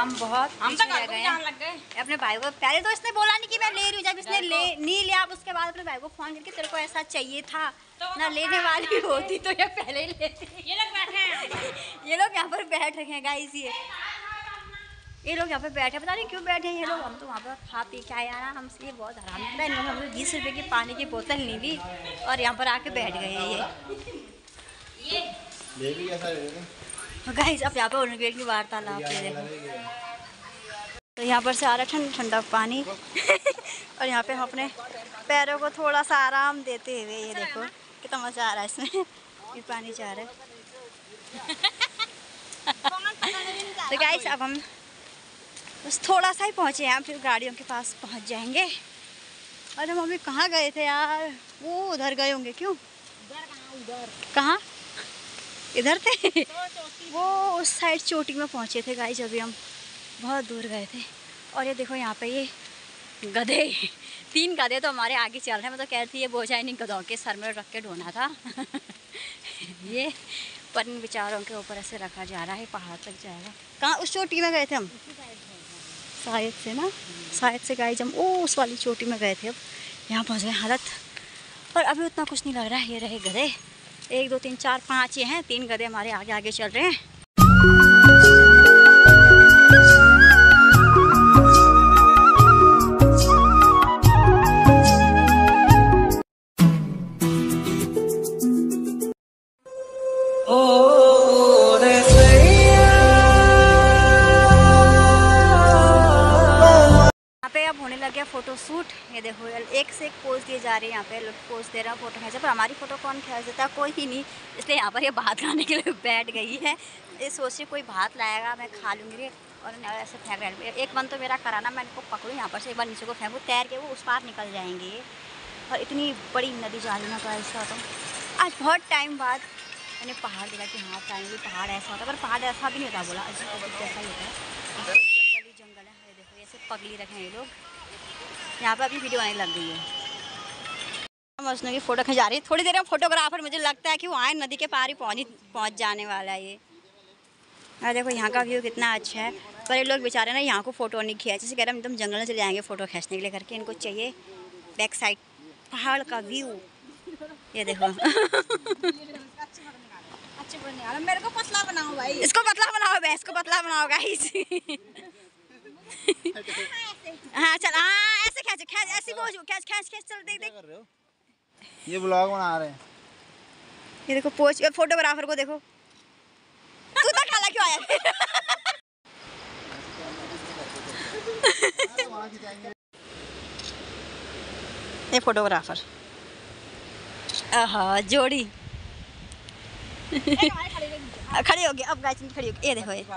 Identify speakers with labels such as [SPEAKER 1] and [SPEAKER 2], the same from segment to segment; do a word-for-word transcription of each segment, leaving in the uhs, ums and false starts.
[SPEAKER 1] हम बहुत हम तो रह गए लग गए अपने भाई को। पहले तो इसने बोला नहीं कि मैं ले रही हूँ, जब इसने ले नहीं लिया उसके बाद अपने भाई को फोन करके तेरे को ऐसा चाहिए था तो ना, लेने वाली होती तो ये पहले ही लेती। ये लोग बैठे हैं ये लोग यहाँ पर बैठ रखे हैं गाइस, ये ये लोग यहाँ पे बैठे, पता नहीं क्यों बैठे हैं ये लोग। हम तो वहाँ पर खा पी के आए ना, हमसे ये बहुत हराम लगता है। इन्होंने हमसे बीस रुपए की पानी की बोतल नहीं ली और यहाँ पर आके बैठ गए हैं ये ये भी कैसा गाइस। अब यहाँ पे उनके की वार्तालाप है देखो, तो यहाँ पर से आ रहा ठंडा ठंडा पानी और यहाँ पे हम अपने पैरों को थोड़ा सा आराम देते हुए, ये देखो कितना मजा आ रहा है इसमें ये पानी जा रहा है। तो गाइस अब हम बस थोड़ा सा ही पहुँचे हैं, फिर गाड़ियों के पास पहुँच जाएंगे। अरे हम अभी कहाँ गए थे यार, वो उधर गए होंगे। क्यों उधर कहाँ, इधर थे वो उस साइड चोटी में पहुँचे थे गाइस। अभी हम बहुत दूर गए थे। और ये देखो यहाँ पे ये गधे, तीन गधे तो हमारे आगे चल रहे हैं। मैं तो कह रही थी ये बोझा इन गधों के सर में रख के ढोना था ये पर इन बेचारों के ऊपर ऐसे रखा जा रहा है, पहाड़ तक जाएगा। कहाँ उस चोटी में गए थे हम शायद से ना, शायद से गाइस हम ओ उस वाली चोटी में गए थे। अब यहाँ पहुँच गए हालत, और अभी उतना कुछ नहीं लग रहा है। ये रहे गधे, एक दो तीन चार पाँच ये हैं, तीन गधे हमारे आगे आगे चल रहे हैं। अब होने लग गया फोटो शूट। ये देखो एक से एक पोज दिए जा रहे हैं, यहाँ पे लोग पोज दे रहा है फोटो खींचा, पर हमारी फोटो कौन खींच देता है, कोई ही नहीं। इसलिए यहाँ पर ये भात खाने के लिए बैठ गई है। ये सोच रही कोई भात लाएगा मैं खा लूँगी, और ऐसे फेंक रहे। एक मन तो मेरा कराना, मैं इनको पकड़ूँ यहाँ पर से एक बार नीचे को फेंकूँ, तैर के वो उस पार निकल जाएंगे। और इतनी बड़ी नदी जा रही ना, तो ऐसा होता आज बहुत टाइम बाद मैंने पहाड़ देखा कि हाँ फाइनली पहाड़ ऐसा होता है, पर पहाड़ ऐसा भी नहीं होता, बोला अजीब अजीब जैसा ही होता है। जंगल ही जंगल है। ये देखो ऐसे पगली रखे हैं ये लोग। यहाँ पे अभी वीडियो आने लग गई है, मजनू की फोटो खिंचा रही है। थोड़ी देर में फोटोग्राफर मुझे लगता है कि वो आए नदी के पार ही पहुँच पहुँच जाने वाला है ये। और देखो यहाँ का व्यू कितना अच्छा है, पर ये लोग बेचारे ना यहाँ को फ़ोटो नहीं खींचा, जैसे कह रहे हम एकदम जंगल में चले जाएंगे फ़ोटो खींचने के लिए करके। इनको चाहिए बैक साइड पहाड़ का व्यू। ये देखो मेरे को पतला बनाओ भाई, इसको पतला बनाओ, भैंस को पतला बनाओ गाइस। हाँ चल, हाँ ऐसे खींच खींच ऐसी पोज खींच खींच खींच चल देख देख।
[SPEAKER 2] ये ब्लॉग बना रहे हैं।
[SPEAKER 1] ये देखो पोज, फोटोग्राफर को देखो। तू तो खाला क्यों आया? ये फोटोग्राफर आहा जोड़ी खड़ी हो गई। अब गाइस खड़ी हो गई, ये देखो ये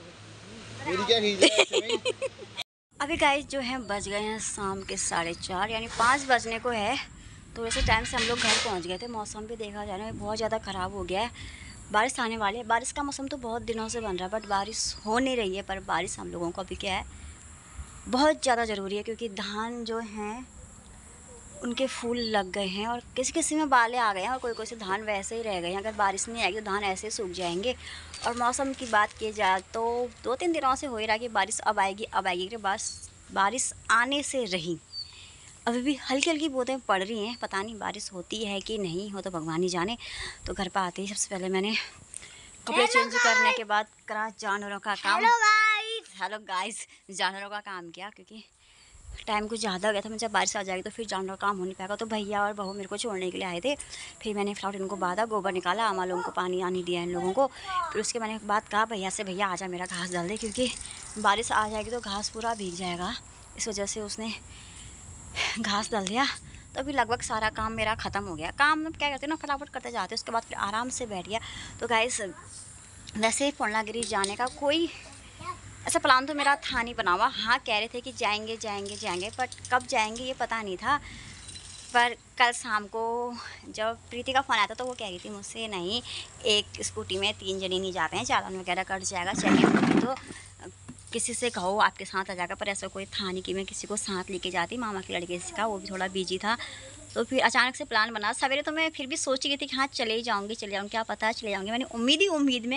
[SPEAKER 1] अभी गाइस जो है बज गए हैं शाम के साढ़े चार, यानी पाँच बजने को है। तो वैसे टाइम से हम लोग घर पहुंच गए थे। मौसम भी देखा जाए ना बहुत ज़्यादा ख़राब हो गया है, बारिश आने वाली है। बारिश का मौसम तो बहुत दिनों से बन रहा है, बट बारिश हो नहीं रही है। पर बारिश हम लोगों को अभी क्या है बहुत ज़्यादा ज़रूरी है, क्योंकि धान जो हैं उनके फूल लग गए हैं और किसी किसी में बाले आ गए हैं, और कोई कोई से धान वैसे ही रह गए हैं। अगर बारिश नहीं आएगी तो धान ऐसे ही सूख जाएंगे। और मौसम की बात की जाए तो दो तीन दिनों से हो ही रहा है कि बारिश अब आएगी अब आएगी कि बस बारिश आने से रही। अभी भी हल्की हल्की बूंदें पड़ रही हैं, पता नहीं बारिश होती है कि नहीं हो तो भगवान ही जाने। तो घर पर आते ही सबसे पहले मैंने कपड़े चेंज करने के बाद करा जानवरों का काम। हेलो गाइस, जानवरों का काम किया, क्योंकि टाइम कुछ ज़्यादा हो गया था। मैं जब बारिश आ जाएगी तो फिर जानवर काम हो नहीं पाएगा। तो भैया और बहू मेरे को छोड़ने के लिए आए थे। फिर मैंने फ्लाउट इनको बांधा, गोबर निकाला, अम्मा लोगों को पानी आनी दिया इन लोगों को। फिर उसके मैंने एक बात कहा भैया से, भैया आजा मेरा घास डाल दे, क्योंकि बारिश आ जाएगी तो घास पूरा भीग जाएगा। इस वजह से उसने घास डाल दिया। तो अभी लगभग सारा काम मेरा ख़त्म हो गया। काम में क्या करते हैं ना, फटाफट करते जाते हैं, उसके बाद फिर आराम से बैठ गया। तो गाइस वैसे पूर्णागिरी जाने का कोई ऐसा प्लान तो मेरा था नहीं बना हुआ। हाँ कह रहे थे कि जाएंगे जाएंगे जाएंगे, बट कब जाएंगे ये पता नहीं था। पर कल शाम को जब प्रीति का फ़ोन आया था तो वो कह रही थी मुझसे, नहीं एक स्कूटी में तीन जने नहीं जाते हैं, चालान वगैरह कट जाएगा, चेकिंग तो किसी से कहो आपके साथ आ जाएगा। पर ऐसा कोई था नहीं कि मैं किसी को साथ लेके जाती। मामा के लड़के से का वो भी थोड़ा बिजी था। तो फिर अचानक से प्लान बना। सवेरे तो मैं फिर भी सोच रही थी कि हाँ चले ही जाऊँगी चले जाऊँगी, क्या पता चले जाऊँगी। मैंने उम्मीद ही उम्मीद में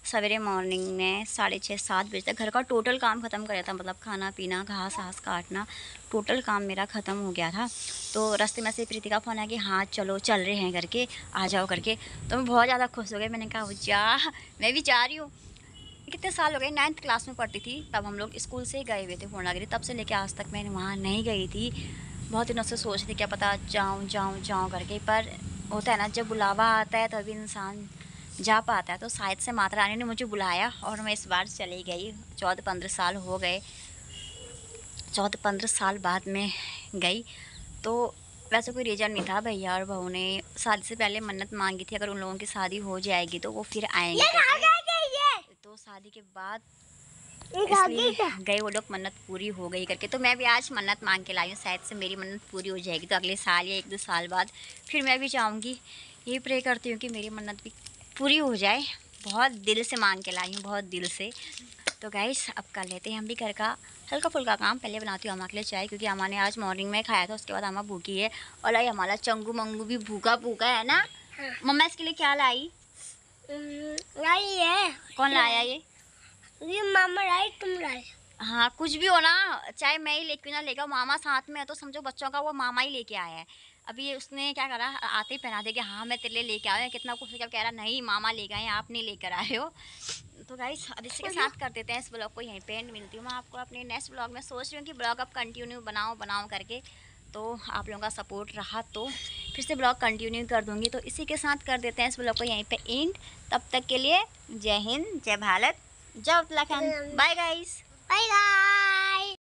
[SPEAKER 1] सवेरे मॉर्निंग में साढ़े छः सात बजे तक घर का टोटल काम ख़त्म कर दिया था, मतलब खाना पीना घास घास काटना टोटल काम मेरा ख़त्म हो गया था। तो रास्ते में से प्रीति का फ़ोन आया कि हाँ चलो चल रहे हैं करके, आ जाओ करके। तो मैं बहुत ज़्यादा खुश हो गई, मैंने कहा जा मैं भी जा रही हूँ। कितने साल हो गए, नाइन्थ क्लास में पढ़ती थी तब हम लोग स्कूल से गए हुए थे पूर्णागिरी, तब से लेकर आज तक मैं वहाँ नहीं गई थी। बहुत दिनों से सोच रही थी क्या पता जाऊँ जाऊँ जाऊँ करके, पर होता है ना जब बुलावा आता है तभी इंसान जा पाता है। तो शायद से माता रानी ने मुझे बुलाया और मैं इस बार चली गई। चौदह पंद्रह साल हो गए, चौदह पंद्रह साल बाद में गई। तो वैसे कोई रीज़न नहीं था, भैया और बहू ने शादी से पहले मन्नत मांगी थी अगर उन लोगों की शादी हो जाएगी तो वो फिर आएंगे। तो शादी के बाद इसलिए गए वो लोग, मन्नत पूरी हो गई करके। तो मैं भी आज मन्नत मांग के लाई हूँ, शायद से मेरी मन्नत पूरी हो जाएगी तो अगले साल या एक दो साल बाद फिर मैं भी जाऊँगी। यही प्रे करती हूँ कि मेरी मन्नत भी पूरी हो जाए। बहुत दिल से मांग के लाई हूँ, बहुत दिल से। तो गाइस अब कर लेते हैं हम भी घर का हल्का फुल्का काम। पहले बनाती हूँ अम्मा के लिए चाय, क्योंकि अम्मा ने आज मॉर्निंग में खाया था, उसके बाद अम्मा भूखी है। और आई हमारा चंगू मंगू भी भूखा भूखा है ना। हाँ। मम्मा इसके लिए क्या लाई? लाई है। कौन लाया ये? ये मामा लाई, तुम लाई। हाँ कुछ भी हो ना, चाहे मैं ही लेके ना लेगा, मामा साथ में है तो समझो बच्चों का वो मामा ही लेके आया है। अभी ये उसने क्या करा, आते ही पहना दे कि हाँ मैं तेरे लिए लेके आया। कितना कुछ क्या कह रहा, नहीं मामा लेके आए, आप नहीं लेकर आए हो। तो गाइस अब इसी के साथ कर देते हैं इस ब्लॉग को यहीं पे एंड। मिलती हूँ मैं आपको अपने नेक्स्ट ब्लॉग में। सोच रही हूँ कि ब्लॉग अब कंटिन्यू बनाओ बनाओ करके, तो आप लोगों का सपोर्ट रहा तो फिर से ब्लॉग कंटिन्यू कर दूँगी। तो इसी के साथ कर देते हैं इस ब्लॉग को यहीं पे एंड। तब तक के लिए जय हिंद, जय भारत, जय Uttarakhand. Bye guys, bye guys.